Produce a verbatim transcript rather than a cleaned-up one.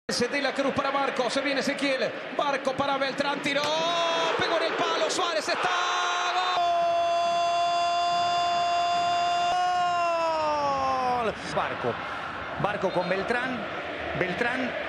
De la Cruz para Barco, se viene Ezequiel, Barco para Beltrán, tiró, pegó en el palo, Suárez está, ¡gol! Barco, Barco con Beltrán, Beltrán